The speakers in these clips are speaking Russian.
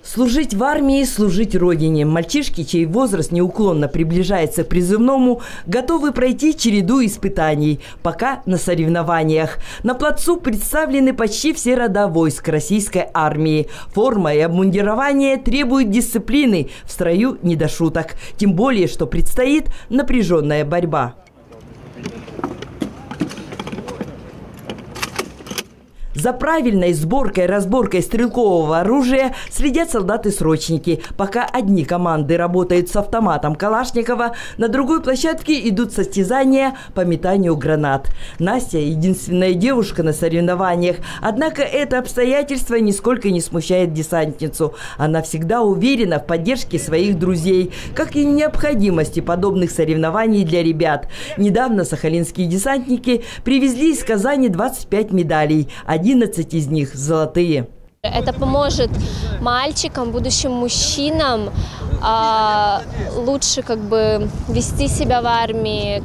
Служить в армии, служить Родине. Мальчишки, чей возраст неуклонно приближается к призывному, готовы пройти череду испытаний, пока на соревнованиях. На плацу представлены почти все рода войск российской армии. Форма и обмундирование требуют дисциплины, в строю не до шуток. Тем более, что предстоит напряженная борьба. За правильной сборкой и разборкой стрелкового оружия следят солдаты-срочники. Пока одни команды работают с автоматом Калашникова, на другой площадке идут состязания по метанию гранат. Настя – единственная девушка на соревнованиях. Однако это обстоятельство нисколько не смущает десантницу. Она всегда уверена в поддержке своих друзей, как и в необходимости подобных соревнований для ребят. Недавно сахалинские десантники привезли из Казани 25 медалей. 11 из них золотые. Это поможет мальчикам, будущим мужчинам лучше вести себя в армии,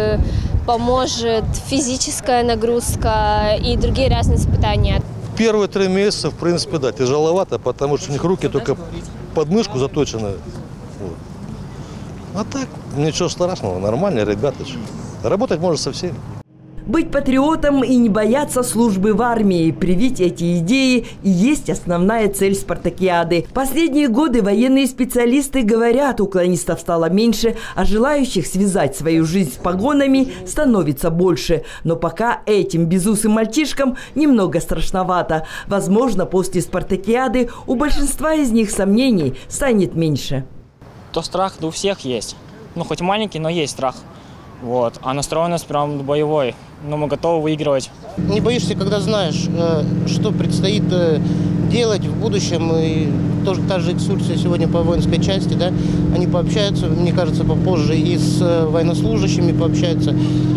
поможет физическая нагрузка и другие разные испытания. Первые 3 месяца, в принципе, да, тяжеловато, потому что у них руки только под мышку заточены. Вот. А так, ничего страшного, нормально, ребята. Работать можно со всеми. Быть патриотом и не бояться службы в армии, привить эти идеи и есть основная цель спартакиады. Последние годы военные специалисты говорят, уклонистов стало меньше, а желающих связать свою жизнь с погонами становится больше. Но пока этим безусым мальчишкам немного страшновато. Возможно, после спартакиады у большинства из них сомнений станет меньше. То страх у всех есть. Хоть маленький, но есть страх. Вот. А настроенность прям боевой. Мы готовы выигрывать. Не боишься, когда знаешь, что предстоит делать в будущем. И тоже та же экскурсия сегодня по воинской части, да, они пообщаются, мне кажется, попозже и с военнослужащими пообщаются.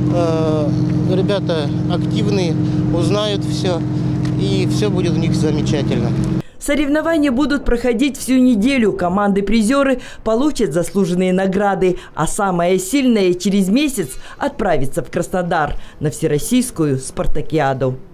Ребята активные, узнают все, и все будет у них замечательно. Соревнования будут проходить всю неделю. Команды-призеры получат заслуженные награды, а самая сильная через месяц отправится в Краснодар на всероссийскую спартакиаду.